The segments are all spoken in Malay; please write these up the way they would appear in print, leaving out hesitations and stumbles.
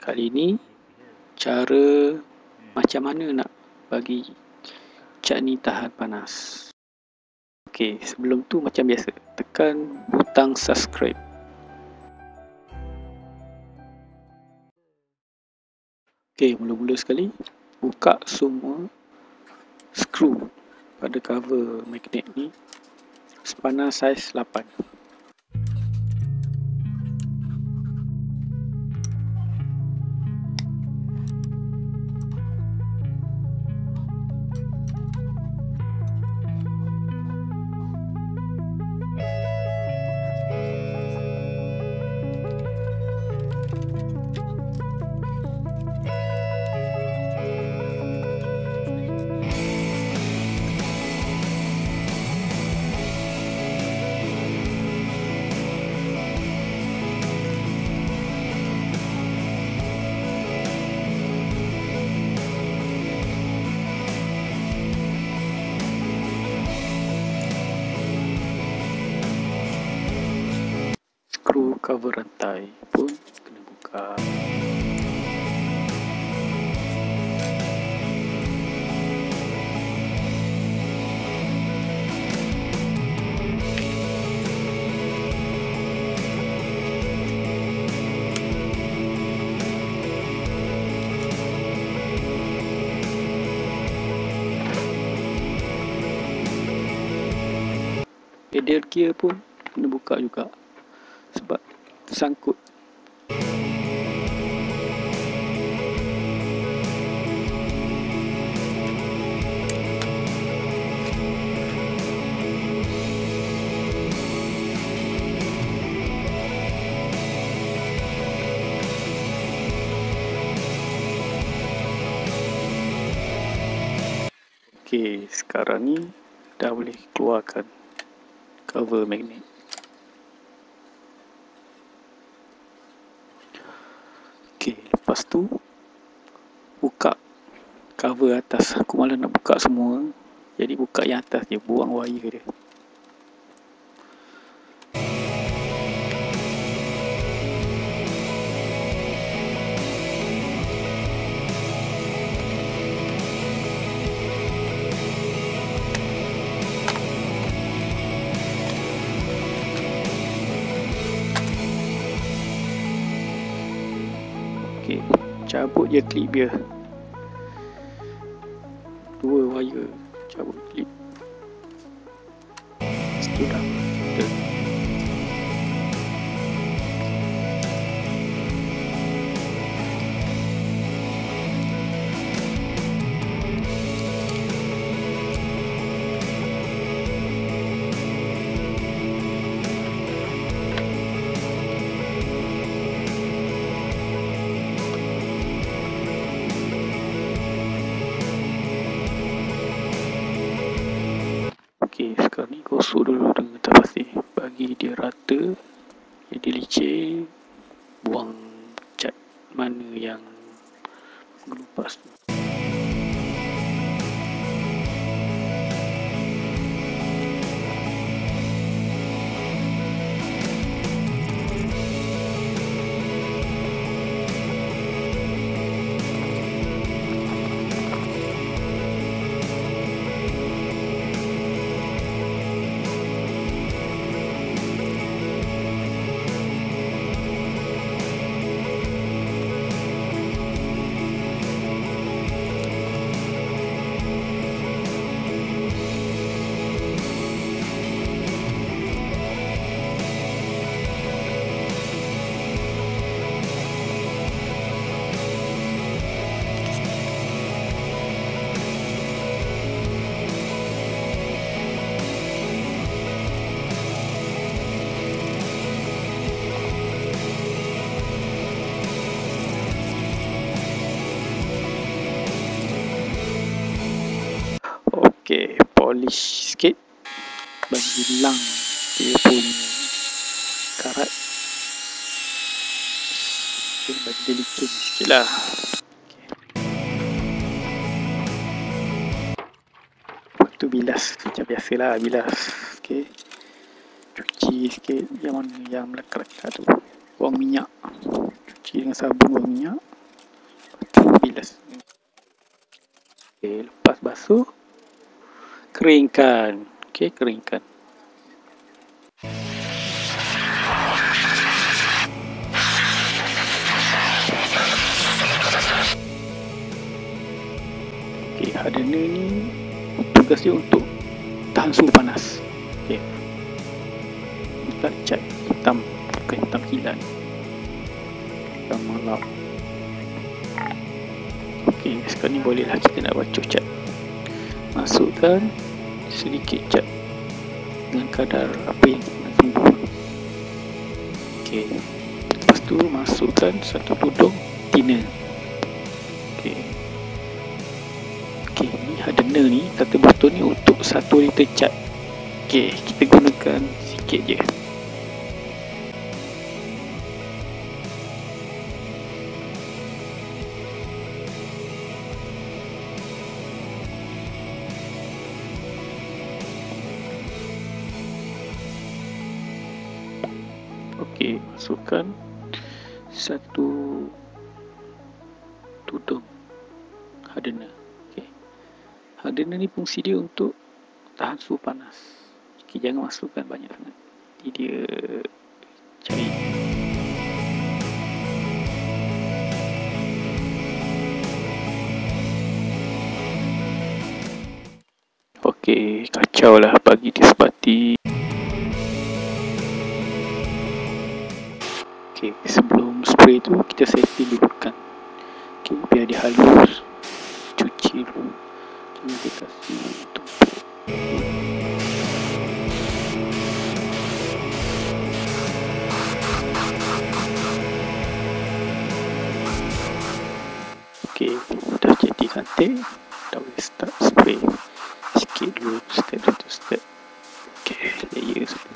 Kali ni cara macam mana nak bagi cat ni tahan panas. Okey, sebelum tu macam biasa, tekan butang subscribe. Okey, mula-mula sekali buka semua skru pada cover magnet ni sepanas saiz 8. Skru cover rantai pun kena buka. Pedal gear pun kena buka juga sebab tersangkut. Okey, sekarang ni dah boleh keluarkan cover magnet. Okey, lepas tu buka cover atas. Aku malas nak buka semua, jadi buka yang atas je, buang wire dia. Okey, cabut je klip dia. Dua wire, cabut klip. Itu dah. Okey, sekarang ni gosok dulu dengan kertas pasir, bagi dia rata, jadi licin. Buang cat mana yang mengelupas tu. Okey, polish sikit bagi hilang dia punya karat. Okay, bagi dia licin sikit lah. Lepas tu bilas macam biasalah, bilas. Okey, cuci sikit yang mana yang melekat-lekat tu. Buang minyak, cuci dengan sabun, buang minyak. Okay, lepas basuh, keringkan. Okay, keringkan. Okay, hardener ni tugas dia untuk tahan suhu panas. Okay, kita cat hitam, bukan hitam kilat, hitam malap. Okay, sekarang ni bolehlah kita nak bacok cat. Masukkan sedikit cat dengan kadar apa yang kita nak sembuh. Okay, lepas tu masukkan satu tudung thinner. Okay, ni hardener ni, kata botol ni untuk 1 liter cat. Okay, kita gunakan sikit je. Okey, masukkan satu tudung hardener. Okey, hardener ni fungsi dia untuk tahan suhu panas. Okey, jangan masukkan banyak sangat, nanti dia cair. Okey, kacau lah bagi dia sebati. Okay, sebelum spray tu kita setting dulu kan. Okay, biar dia halus, cuci dulu, jangan dia kasih tumpuk. Okay, dah jadi cantik, dah boleh start spray. Sikit dulu, step to step. Okay, layer semua.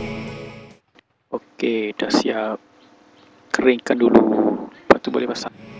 Okey, dah siap. Keringkan dulu, lepas tu boleh pasang.